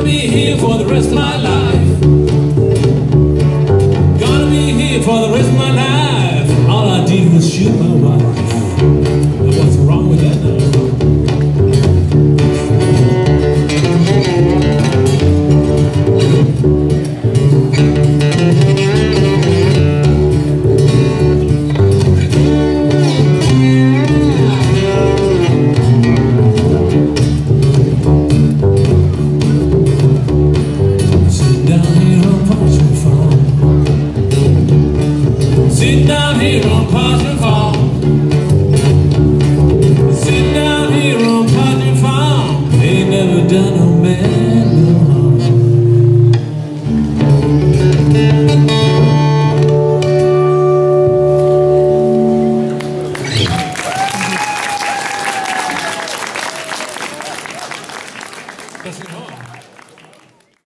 Gonna be here for the rest of my life. Gonna be here for the rest of my life. All I did was shoot my wife. What's wrong with that now? Sitting down here on Parchman Farm. Sitting down here on Parchman Farm. Sitting down here on Parchman Farm. Ain't never done no man.